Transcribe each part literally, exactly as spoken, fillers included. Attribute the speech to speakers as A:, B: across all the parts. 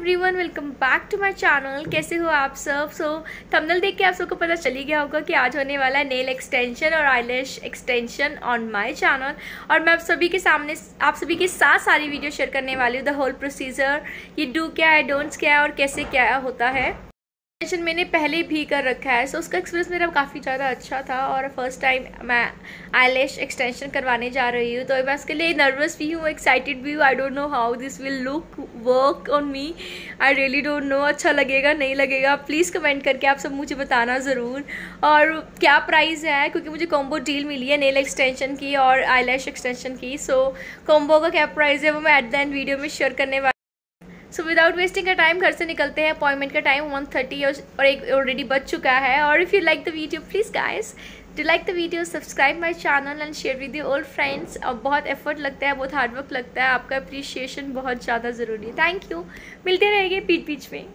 A: Everyone, welcome back to my channel. कैसे हो आप सब? सो थंबनेल देख के आप सबको पता चल ही गया होगा कि आज होने वाला है नेल एक्सटेंशन और eyelash extension on my channel. और मैं आप सभी के सामने आप सभी के साथ सारी वीडियो शेयर करने वाली हूँ। द होल प्रोसीजर, ये डू क्या है, डोंट्स क्या है और कैसे क्या होता है। एक्सटेंशन मैंने पहले भी कर रखा है, सो उसका एक्सपीरियंस मेरा काफ़ी ज़्यादा अच्छा था और फर्स्ट टाइम मैं आईलैश एक्सटेंशन करवाने जा रही हूँ, तो मैं उसके लिए नर्वस भी हूँ, एक्साइटेड भी हूँ। I don't know how this will look work on me, I really don't know अच्छा लगेगा नहीं लगेगा। प्लीज़ कमेंट करके आप सब मुझे बताना ज़रूर। और क्या प्राइस है, क्योंकि मुझे कॉम्बो डील मिली है नेल एक्सटेंशन की और आईलैश एक्सटेंशन की। सो कॉम्बो का क्या प्राइस है वो मैं एट द एंड वीडियो में शेयर करने वाली। सो विदाउट वेस्टिंग का टाइम घर से निकलते हैं। अपॉइंटमेंट का टाइम वन थर्टी और एक ऑलरेडी बच चुका है। और if you like the video please guys do like the video, subscribe my channel and share with your old friends. और बहुत एफर्ट लगता है, बहुत हार्डवर्क लगता है, आपका अप्रिशिएशन बहुत ज़्यादा ज़रूरी है। Thank you. मिलते रहेंगे बीच बीच में।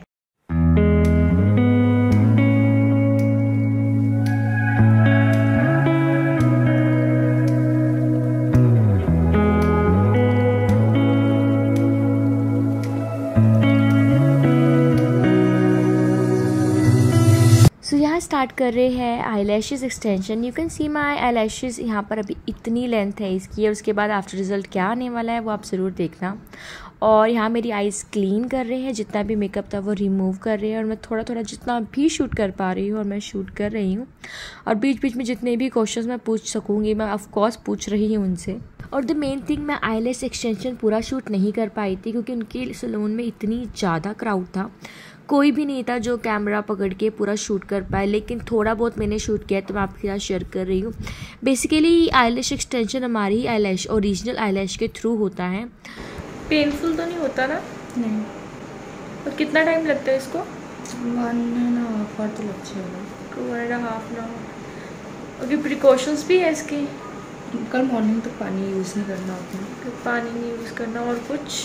A: सो so, यहाँ स्टार्ट कर रहे हैं eye lashes extension. You can see my eye lashes, यहाँ पर अभी इतनी लेंथ है इसकी, और उसके बाद आफ्टर रिजल्ट क्या आने वाला है वो आप ज़रूर देखना। और यहाँ मेरी आईज़ क्लीन कर रहे हैं, जितना भी मेकअप था वो रिमूव कर रहे हैं, और मैं थोड़ा थोड़ा जितना भी शूट कर पा रही हूँ और मैं शूट कर रही हूँ। और बीच बीच में जितने भी क्वेश्चंस मैं पूछ सकूँगी मैं ऑफकोर्स पूछ रही हूँ उनसे। और द मेन थिंग, मैं आईलैश एक्सटेंशन पूरा शूट नहीं कर पाई थी क्योंकि उनके सैलून में इतनी ज़्यादा क्राउड था, कोई भी नहीं था जो कैमरा पकड़ के पूरा शूट कर पाए। लेकिन थोड़ा बहुत मैंने शूट किया तो मैं आपके साथ शेयर कर रही हूँ। बेसिकली आईलैश एक्सटेंशन हमारी ही आईलैश ओरिजिनल आईलैश के थ्रू होता है।
B: पेनफुल तो नहीं होता ना?
A: नहीं।
B: और कितना टाइम लगता है इसको?
A: वन एंड हाफ आवर तो लग जाएगा।
B: Two and half an hour. और प्रिकॉशंस भी है इसकी?
A: कल मॉर्निंग तक पानी यूज़ नहीं करना होता।
B: पानी नहीं यूज़ करना। और कुछ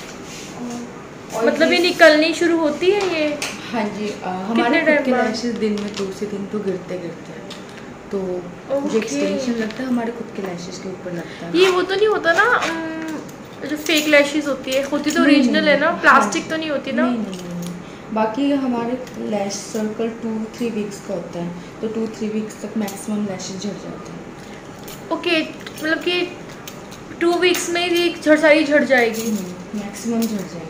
B: और मतलब ये निकलनी शुरू होती है ये?
A: हाँ जी, आ, हमारे खुद के लैशेस दिन में दो से तीन तो गिरते गिरते हैं, तो जो एक्सटेंशन लगता है हमारे खुद के लैशेस के ऊपर लगता है।
B: ये वो तो नहीं होता ना जो फेक लैशेस होती है, होती तो ओरिजिनल है ना, प्लास्टिक तो नहीं होती ना?
A: नहीं नहीं नहीं, बाकी हमारे lash circle two three weeks का होता है, तो टू थ्री वीक्स तक मैक्सिमम लैशेस झड़ जाते हैं।
B: ओके, मतलब कि टू वीक्स में ये झड़ सारी झड़ जाएगी?
A: मैक्सिमम झड़ जाएगी।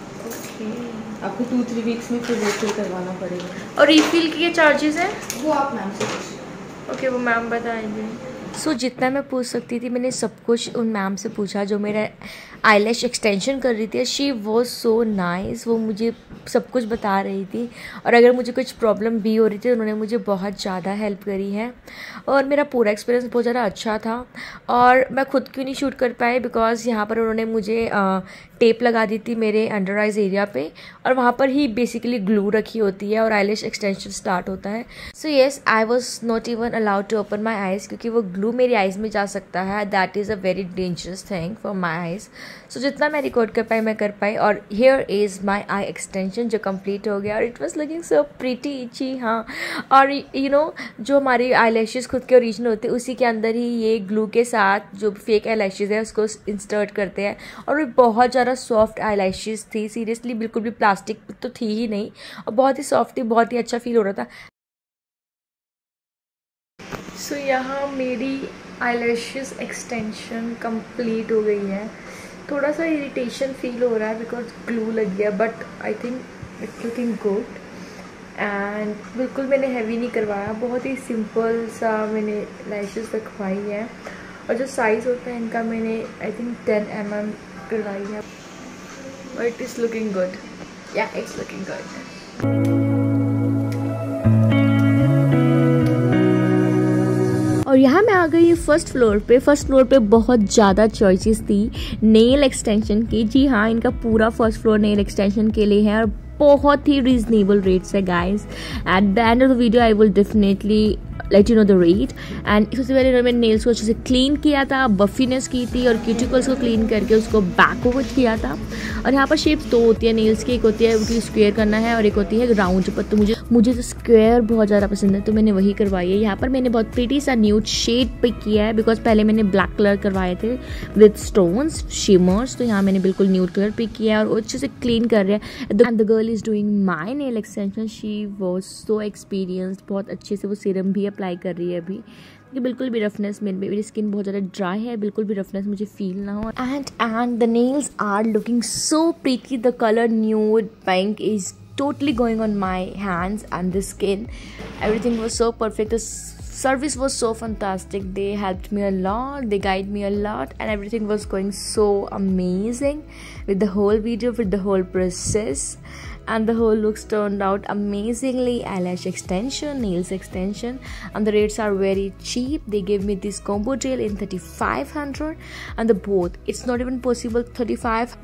A: आपको टू थ्री वीक्स में फिर रिफिल करवाना पड़ेगा।
B: और रिफिल के चार्जेस हैं?
A: वो आप मैम से पूछिए।
B: ओके, वो मैम बताएंगे।
A: सो so, जितना मैं पूछ सकती थी मैंने सब कुछ उन मैम से पूछा जो मेरा आईलैश एक्सटेंशन कर रही थी। शी वॉज सो नाइस, वो मुझे सब कुछ बता रही थी, और अगर मुझे कुछ प्रॉब्लम भी हो रही थी उन्होंने मुझे बहुत ज़्यादा हेल्प करी है। और मेरा पूरा एक्सपीरियंस बहुत ज़्यादा अच्छा था। और मैं खुद क्यों नहीं शूट कर पाई, बिकॉज यहाँ पर उन्होंने मुझे आ, टेप लगा दी थी मेरे अंडर आइज एरिया पे, और वहाँ पर ही बेसिकली ग्लू रखी होती है और आईलैश एक्सटेंशन स्टार्ट होता है। So yes, I was not even allowed to open my eyes, क्योंकि वो ग्लू मेरी आइज़ में जा सकता है। That is a very dangerous thing for my eyes. So जितना मैं रिकॉर्ड कर पाई मैं कर पाई। और here is my eye extension जो कंप्लीट हो गया, और it was looking so pretty itchy. हाँ, और यू नो जो हमारी आई लैशेज़ खुद के ओरिजिनल होते हैं उसी के अंदर ही ये ग्लू के साथ जो फेक आई लैशेज़ है उसको इंसर्ट करते हैं। और वो बहुत ज़्यादा सॉफ्ट आई लैशेज़ थी, सीरियसली बिल्कुल भी प्लास्टिक तो थी ही नहीं, और बहुत ही सॉफ्ट थी, बहुत ही अच्छा फील हो रहा था।
B: सो so, यहाँ मेरी आईलैशेस एक्सटेंशन कंप्लीट हो गई है। थोड़ा सा इरिटेशन फील हो रहा है बिकॉज ग्लू लग गया, but I think it's looking good. And बिल्कुल मैंने हैवी नहीं करवाया, बहुत ही सिंपल सा मैंने लैशेस रखवाई है। और जो साइज़ होता है इनका मैंने I think ten M M करवाई है, but it is looking good. या इट्स लुकिंग गुड।
A: और यहाँ मैं आ गई फर्स्ट फ्लोर पे। फर्स्ट फ्लोर पे बहुत ज़्यादा चॉइसेस थी नेल एक्सटेंशन की। जी हाँ, इनका पूरा फर्स्ट फ्लोर नेल एक्सटेंशन के लिए है, और बहुत ही रीजनेबल रेट्स है guys. At the end of the video I will definitely let you know the rate. And सबसे पहले मैंने नेल्स को अच्छे से क्लीन किया था, बफीनेस की थी और क्यूटिकल्स को क्लीन करके उसको बैकवर्ड किया था। और यहाँ पर शेप्स दो होती है नेल्स की, एक होती है कि स्क्वायर करना है और एक होती है राउंड। पर तो मुझे मुझे तो स्क्वायर बहुत ज़्यादा पसंद है तो मैंने वही करवाई है। यहाँ पर मैंने बहुत प्रीटी सा न्यूड शेड पिक किया है बिकॉज पहले मैंने ब्लैक कलर करवाए थे विद स्टोन्स शिमर्स, तो यहाँ मैंने बिल्कुल न्यूड कलर पिक किया है और अच्छे से क्लीन कर रहे हैं। And the girl is doing my nail extension, she was so experienced, बहुत अच्छे से वो सीरम भी अप्लाई कर रही है अभी कि बिल्कुल भी रफनेस, मेरे मेरी स्किन बहुत ज़्यादा ड्राई है, बिल्कुल भी रफनेस मुझे फील ना हो। And and the nails are looking so pretty, the colour nude pink is totally going on my hands and the skin. Everything was so perfect, the service was so fantastic, they helped me a lot, they guided me a lot, and everything was going so amazing with the whole video, with the whole process, and the whole looks turned out amazingly. Eyelash extension, nails extension, and the rates are very cheap. They gave me this combo deal in thirty-five hundred and the both, it's not even possible thirty-five.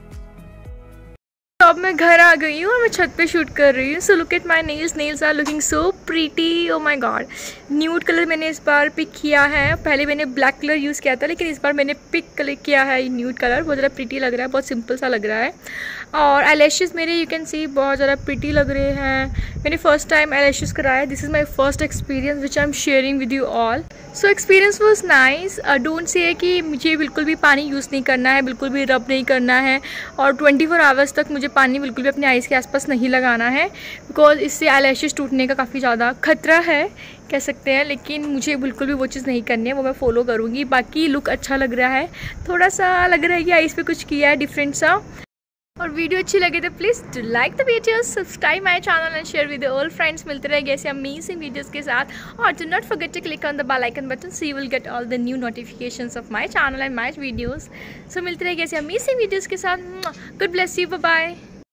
B: अब मैं घर आ गई हूँ और मैं छत पे shoot कर रही हूँ। So look at my nails, nails are looking so pretty, oh my god. Nude colour मैंने इस बार पिक किया है, पहले मैंने ब्लैक कलर यूज़ किया था लेकिन इस बार मैंने पिक कलर किया है न्यूड कलर। बहुत ज़्यादा प्रीटी लग रहा है, बहुत सिंपल सा लग रहा है। और आईलैशेस मेरे यू कैन सी बहुत ज़्यादा प्रीटी लग रहे हैं। मैंने फर्स्ट टाइम आईलैशेस कराया, this is my first experience which I am sharing with you all. So experience was nice. Don't say कि मुझे बिल्कुल भी पानी यूज़ नहीं करना है, बिल्कुल भी रब नहीं करना है और ट्वेंटी फोर आवर्स तक मुझे पानी बिल्कुल भी अपने आईज़ के आसपास नहीं लगाना है बिकॉज इससे आईलैशेस टूटने का काफ़ी ज़्यादा खतरा है कह सकते हैं। लेकिन मुझे बिल्कुल भी वो चीज़ नहीं करनी है, वो मैं फॉलो करूँगी। बाकी लुक अच्छा लग रहा है, थोड़ा सा लग रहा है कि आईज़ पे कुछ किया है डिफरेंट सा। और वीडियो अच्छी लगे तो please do like the video, subscribe my channel and share with all friends. मिलते रहेंगे ऐसे अमेजिंग वीडियोस के साथ और do not forget to click on the bell icon button so you will get all the new notifications of my channel and my videos. So मिलते रहेंगे ऐसे amazing videos के साथ। Good bless you, bye bye.